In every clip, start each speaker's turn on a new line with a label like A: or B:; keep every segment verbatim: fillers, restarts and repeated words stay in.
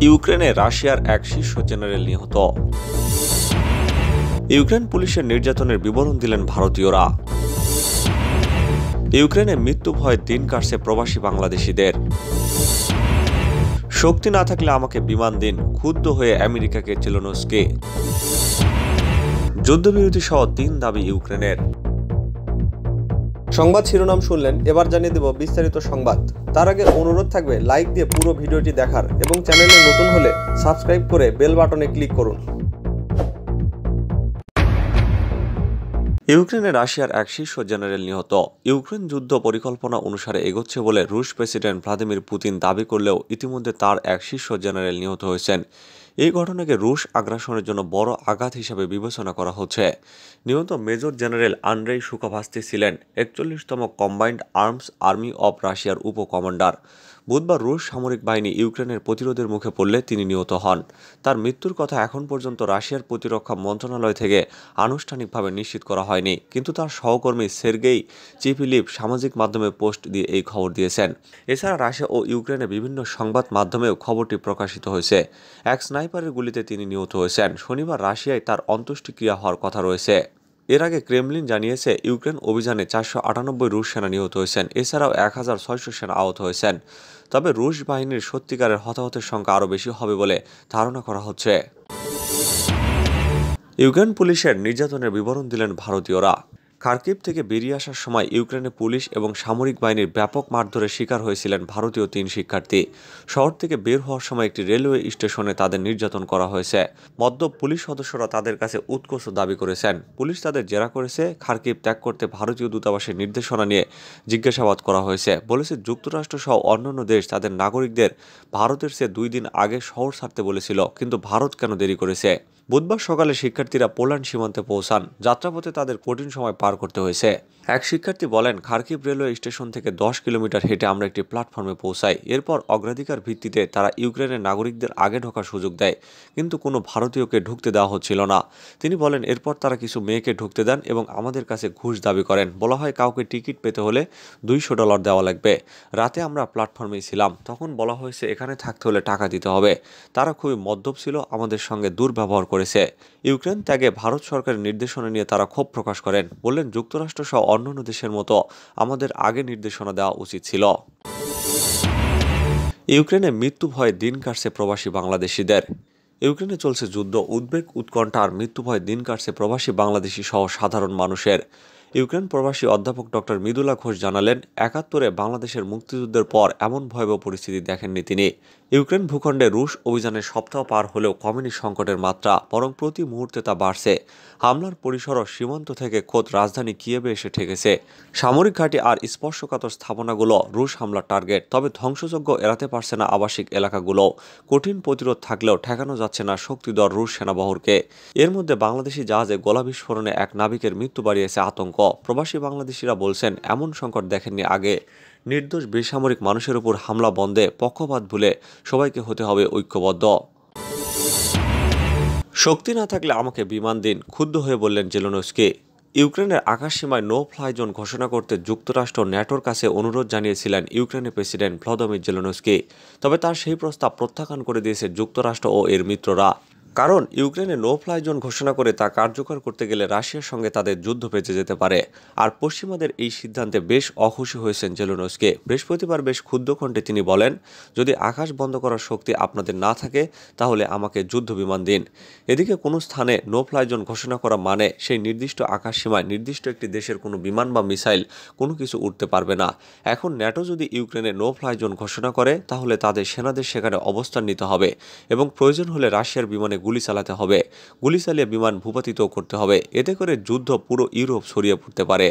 A: ইউক্রেনে রাশিয়ার এক শীর্ষ জেনারেল নিহত। ইউক্রেন পুলিশের নির্যাতনের বিবরণ দিলেন ভারতীয়রা। ইউক্রেনে মৃত্যু ভয়ে দিন কাটছে প্রবাসী বাংলাদেশিদের। শক্তি না থাকলে আমাকে বিমান দিন, ক্ষুব্ধ হয়ে আমেরিকাকে জেলেনস্কি। যুদ্ধবিরতি সহ তিন দাবি ইউক্রেনের।
B: সংবাদ শিরোনাম শুনলেন, এবার জানিয়ে দেব বিস্তারিত সংবাদ। তার আগে অনুরোধ থাকবে লাইক দিয়ে পুরো ভিডিওটি দেখার এবং চ্যানেলে নতুন হলে সাবস্ক্রাইব করে বেল বাটনে ক্লিক করুন।
A: ইউক্রেনে রাশিয়ার এক শীর্ষ জেনারেল নিহত। ইউক্রেন যুদ্ধ পরিকল্পনা অনুসারে এগোচ্ছে বলে রুশ প্রেসিডেন্ট ভ্লাদিমির পুতিন দাবি করলেও ইতিমধ্যে তার এক শীর্ষ জেনারেল নিহত হয়েছেন। এই ঘটনাকে রুশ আগ্রাসনের জন্য বড় আঘাত হিসেবে বিবেচনা করা হচ্ছে। নিহত মেজর জেনারেল আন্দ্রেই সুকাভাস্তি ছিলেন একচল্লিশতম কম্বাইন্ড আর্মস আর্মি অব রাশিয়ার উপ কমান্ডার। বুধবার রুশ সামরিক বাহিনী ইউক্রেনের প্রতিরোধের মুখে পড়লে তিনি নিহত হন। তার মৃত্যুর কথা এখন পর্যন্ত রাশিয়ার প্রতিরক্ষা মন্ত্রণালয় থেকে আনুষ্ঠানিকভাবে নিশ্চিত করা হয়নি, কিন্তু তার সহকর্মী সের্গেই চিপিলিভ সামাজিক মাধ্যমে পোস্ট দিয়ে এই খবর দিয়েছেন। এছাড়া রাশিয়া ও ইউক্রেনে বিভিন্ন সংবাদ মাধ্যমেও খবরটি প্রকাশিত হয়েছে। এক স্নাইপারের গুলিতে তিনি নিহত হয়েছেন। শনিবার রাশিয়ায় তার অন্ত্যেষ্টিক্রিয়া হওয়ার কথা রয়েছে। এর আগে ক্রেমলিন জানিয়েছে ইউক্রেন অভিযানে চারশো আটানব্বই রুশ সেনা নিহত হয়েছেন। এছাড়াও এক হাজার ছয়শ সেনা আহত হয়েছেন। তবে রুশ বাহিনীর সত্যিকারের হতাহতের সংখ্যা আরও বেশি হবে বলে ধারণা করা হচ্ছে। ইউক্রেন পুলিশের নির্যাতনের বিবরণ দিলেন ভারতীয়রা। খার্কিভ থেকে বেরিয়ে আসার সময় ইউক্রেনে পুলিশ এবং সামরিক বাহিনীর ব্যাপক মারধরের শিকার হয়েছিলেন ভারতীয় তিন শিক্ষার্থী। শহর থেকে বের হওয়ার সময় একটি রেলওয়ে স্টেশনে তাদের নির্যাতন করা হয়েছে। মদ্যপ পুলিশ সদস্যরা তাদের কাছে উৎকোচ দাবি করেছেন। পুলিশ তাদের জেরা করেছে। খার্কিভ ত্যাগ করতে ভারতীয় দূতাবাসের নির্দেশনা নিয়ে জিজ্ঞাসাবাদ করা হয়েছে। বলেছে যুক্তরাষ্ট্র সহ অন্যান্য দেশ তাদের নাগরিকদের ভারতের চেয়ে দুই দিন আগে শহর ছাড়তে বলেছিল, কিন্তু ভারত কেন দেরি করেছে। বুধবার সকালে শিক্ষার্থীরা পোল্যান্ড সীমান্তে পৌঁছান। যাত্রাপথে তাদের কঠিন সময় পার করতে হয়েছে। এক শিক্ষার্থী বলেন, খার্কিভ রেলওয়ে স্টেশন থেকে দশ কিলোমিটার হেঁটে আমরা একটি প্ল্যাটফর্মে পৌঁছাই। এরপর অগ্রাধিকার ভিত্তিতে তারা ইউক্রেনের নাগরিকদের আগে ঢোকার সুযোগ দেয়, কিন্তু কোনো ভারতীয়কে ঢুকতে দেওয়া হচ্ছিল না। তিনি বলেন, এরপর তারা কিছু মেয়েকে ঢুকতে দেন এবং আমাদের কাছে ঘুষ দাবি করেন। বলা হয় কাউকে টিকিট পেতে হলে দুইশো ডলার দেওয়া লাগবে। রাতে আমরা প্ল্যাটফর্মেই ছিলাম। তখন বলা হয়েছে এখানে থাকতে হলে টাকা দিতে হবে। তারা খুবই মদ্যপ ছিল, আমাদের সঙ্গে দুর্ব্যবহার করেছে। ইউক্রেন ত্যাগে ভারত সরকারের নির্দেশনা নিয়ে তারা ক্ষোভ প্রকাশ করেন। বললেন, যুক্তরাষ্ট্র সহ অন্যান্য দেশের মতো আমাদের আগে নির্দেশনা দেওয়া উচিত ছিল। ইউক্রেনে মৃত্যু ভয়ে দিন কাটছে প্রবাসী বাংলাদেশিদের। ইউক্রেনে চলছে যুদ্ধ, উদ্বেগ, উৎকণ্ঠা আর মৃত্যু ভয়ে দিন কাটছে প্রবাসী বাংলাদেশি সহ সাধারণ মানুষের। ইউক্রেন প্রবাসী অধ্যাপক ডক্টর মৃদুলা ঘোষ জানালেন, একাত্তরে বাংলাদেশের মুক্তিযুদ্ধের পর এমন ভয়াবহ পরিস্থিতি দেখেননি তিনি। ইউক্রেন ভূখণ্ডে রুশ অভিযানের সপ্তাহ পার হলেও কমেনি সংকটের মাত্রা, বরং প্রতি মুহূর্তে তা বাড়ছে। হামলার পরিসরও সীমান্ত থেকে খোদ রাজধানী কিয়েভে এসে ঠেকেছে। সামরিক ঘাঁটি আর স্পর্শকাতর স্থাপনাগুলো রুশ হামলার টার্গেট। তবে ধ্বংসযজ্ঞ এড়াতে পারছে না আবাসিক এলাকাগুলো। কঠিন প্রতিরোধ থাকলেও ঠেকানো যাচ্ছে না শক্তিধর রুশ সেনাবহরকে। এর মধ্যে বাংলাদেশি জাহাজে গোলা বিস্ফোরণে এক নাবিকের মৃত্যু বাড়িয়েছে আতঙ্ক। প্রবাসী বাংলাদেশিরা বলছেন, এমন সংকট দেখেননি আগে। নির্দোষ বেসামরিক মানুষের উপর হামলা বন্ধে পক্ষপাত ভুলে সবাইকে হতে হবে ঐক্যবদ্ধ। শক্তি না থাকলে আমাকে বিমান দিন, ক্ষুব্ধ হয়ে বললেন জেলেনস্কি। ইউক্রেনের আকাশসীমায় নো ফ্লাই জোন ঘোষণা করতে যুক্তরাষ্ট্র ন্যাটোর কাছে অনুরোধ জানিয়েছিলেন ইউক্রেনের প্রেসিডেন্ট ভ্লাদিমির জেলেনস্কি। তবে তার সেই প্রস্তাব প্রত্যাখ্যান করে দিয়েছে যুক্তরাষ্ট্র ও এর মিত্ররা। কারণ ইউক্রেনে নো ফ্লাই জোন ঘোষণা করে তা কার্যকর করতে গেলে রাশিয়ার সঙ্গে তাদের যুদ্ধ বেঁচে যেতে পারে। আর পশ্চিমাদের এই সিদ্ধান্তে বেশ অখুশি হয়েছেন জেলেনস্কি। বৃহস্পতিবার বেশ ক্ষুব্ধ কণ্ঠে তিনি বলেন, যদি আকাশ বন্ধ করার শক্তি আপনাদের না থাকে তাহলে আমাকে যুদ্ধ বিমান দিন। এদিকে কোনো স্থানে নো ফ্লাই জোন ঘোষণা করা মানে সেই নির্দিষ্ট আকাশ সীমায় নির্দিষ্ট একটি দেশের কোনো বিমান বা মিসাইল কোনো কিছু উঠতে পারবে না। এখন ন্যাটো যদি ইউক্রেনে নো ফ্লাই জোন ঘোষণা করে তাহলে তাদের সেনাদের সেখানে অবস্থান নিতে হবে এবং প্রয়োজন হলে রাশিয়ার বিমানে গুলি চালাতে হবে। গুলি চালিয়ে বিমান ভূপাতিত করতে হবে। এতে করে যুদ্ধ পুরো ইউরোপ ছড়িয়ে পড়তে পারে।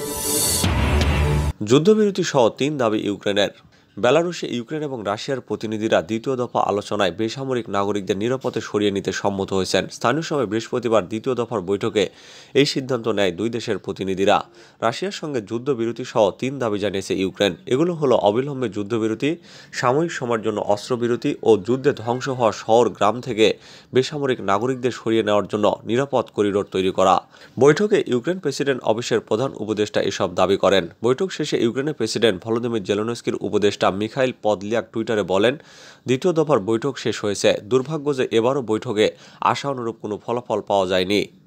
A: যুদ্ধবিরতি সহ তিন দাবি ইউক্রেনের। বেলারুশে ইউক্রেন এবং রাশিয়ার প্রতিনিধিরা দ্বিতীয় দফা আলোচনায় বেসামরিক নাগরিকদের নিরাপদে সরিয়ে নিতে সম্মত হয়েছেন। স্থানীয় সময় বৃহস্পতিবার দ্বিতীয় দফার বৈঠকে এই সিদ্ধান্ত নেয় দুই দেশের প্রতিনিধিরা। রাশিয়ার সঙ্গে যুদ্ধবিরতি সহ তিন দাবি জানিয়েছে ইউক্রেন। এগুলো হলো অবিলম্বে যুদ্ধবিরতি, সাময়িক সময়ের জন্য অস্ত্রবিরতি ও যুদ্ধে ধ্বংস হওয়া শহর গ্রাম থেকে বেসামরিক নাগরিকদের সরিয়ে নেওয়ার জন্য নিরাপদ করিডোর তৈরি করা। বৈঠকে ইউক্রেন প্রেসিডেন্ট অফিসের প্রধান উপদেষ্টা এসব দাবি করেন। বৈঠক শেষে ইউক্রেনের প্রেসিডেন্ট ভলোদিমির জেলেনস্কির উপদেষ্টা উপদেষ্টা মিখাইল পদলিয়াক টুইটারে বলেন, দ্বিতীয় দফার বৈঠক শেষ হয়েছে। দুর্ভাগ্য যে এবারও বৈঠকে আশা অনুরূপ কোনো ফলাফল পাওয়া যায়নি।